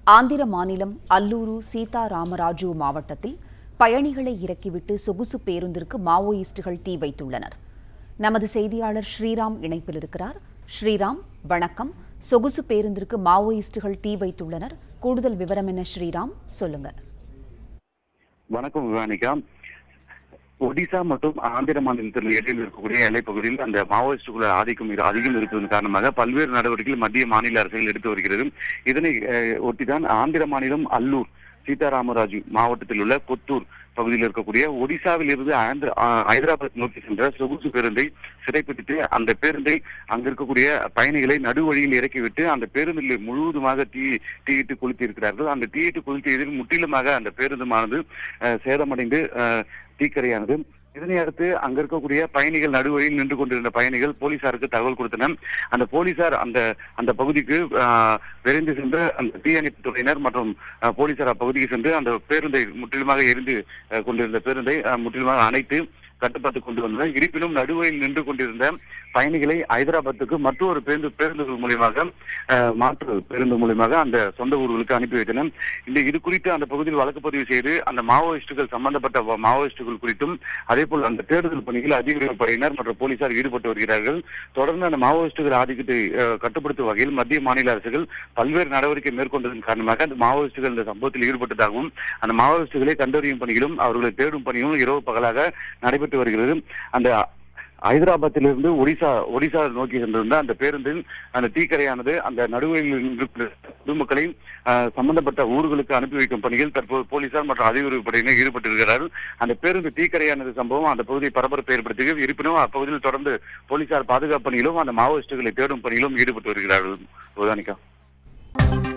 ஆந்திர மாநிலம் அல்லூரு சீதாராமராஜு மாவட்டத்தில் பயணிகளை இறக்கிவிட்டு சொகுசு பேருந்திற்கு மாவோயிஸ்டுகள் தீ வைத்துள்ளனர். நமது செய்தியாளர் ஸ்ரீராம் இணைப்பில் இருக்கிறார். ஸ்ரீராம், வணக்கம். சொகுசு பேருந்திற்கு மாவோயிஸ்டுகள் தீ வைத்துள்ளனர். கூடுதல் விவரம் என்ன ஸ்ரீராம், சொல்லுங்க. வணக்கம் விவானிகா. ஒடிசா மற்றும் ஆந்திர மாநிலத்தில் இடையில் இருக்கக்கூடிய எல்லைப்பகுதியில் அந்த மாவோயிஸ்டுகள் ஆதிக்கம் அதிகம் இருப்பதன் காரணமாக பல்வேறு நடவடிக்கைகள் மத்திய மாநில அரசுகள் எடுத்து வருகிறது. இதனை ஒட்டிதான் ஆந்திர மாநிலம் அல்லூர் சீதாராமராஜு மாவட்டத்தில் உள்ள கொத்தூர் பகுதியில் இருக்கக்கூடிய ஒடிசாவில் இருந்து ஹைதராபாத் நோக்கி சென்ற சொகுசு பேருந்தை சிறைப்பிடித்து அந்த பேருந்தை அங்க இருக்கக்கூடிய பயணிகளை நடுவழியில் இறக்கிவிட்டு அந்த பேருந்தில் முழுவதுமாக தீயிட்டு கொளுத்தி இருக்கிறார்கள். அந்த தீயிட்டு கொளுத்தியதில் முற்றிலுமாக அந்த பேருந்துமானது சேதமடைந்து தீக்கரையானது. இதனை அடுத்து அங்க இருக்கக்கூடிய பயணிகள் நடுவழியில் நின்று கொண்டிருந்த பயணிகள் போலீசாருக்கு தகவல் கொடுத்தனர். அந்த போலீசார் அந்த பகுதிக்கு விரைந்து சென்று அந்த தீயணைப்பு துறையினர் மற்றும் போலீசார் அப்பகுதிக்கு சென்று அந்த பேருந்தை முற்றிலுமாக எரிந்து கொண்டிருந்த பேருந்தை முற்றிலுமாக அணைத்து கட்டுப்பாட்டு கொண்டு வந்தனர். இருப்பினும் நடுவழியில் நின்று கொண்டிருந்த பயணிகளை ஹைதராபாத்துக்கு மற்றொரு பேருந்துகள் மூலியமாக மாற்று பேருந்து மூலியமாக அந்த சொந்த ஊர்களுக்கு அனுப்பி வைத்தனர். இது குறித்து அந்த பகுதியில் வழக்கு பதிவு செய்து அந்த மாவோயிஸ்டுகள் சம்பந்தப்பட்ட மாவோயிஸ்டுகள் குறித்தும் அதே போல் அந்த தேடுதல் பணியில் அதிகாரிகள் படையினர் மற்றும் போலீசார் ஈடுபட்டு வருகிறார்கள். தொடர்ந்து அந்த மாவோயிஸ்டுகள் ஆதிக்கத்தை கட்டுப்படுத்தும் வகையில் மத்திய மாநில அரசுகள் பல்வேறு நடவடிக்கை மேற்கொண்டதன் காரணமாக அந்த மாவோயிஸ்டுகள் இந்த சம்பவத்தில் ஈடுபட்டதாகவும் அந்த மாவோயிஸ்டுகளை கண்டறியும் பணிகளும் அவர்களை தேடும் பணியும் இரவு பகலாக நடைபெற்று வருகிறது. அந்த ஹைதராபாத்திலிருந்து ஒடிசா நோக்கி சென்றிருந்த அந்த பேருந்தில் அந்த தீக்கரையானது அந்த நடுவழியில் பொதுமக்களை சம்பந்தப்பட்ட ஊர்களுக்கு அனுப்பி வைக்கும் பணியில் தற்போது போலீசார் மற்றும் அதிகாரி படையினர் ஈடுபட்டிருக்கிறார்கள். அந்த பேருந்து தீக்கரையானது சம்பவம் அந்த பகுதியை பரபரப்பை ஏற்படுத்துகிறது. இருப்பினும் அப்பகுதியில் தொடர்ந்து போலீசார் பாதுகாப்பு பணியிலும் அந்த மாவோயிஸ்டுகளை தேடும் பணியிலும் ஈடுபட்டு வருகிறார்கள்.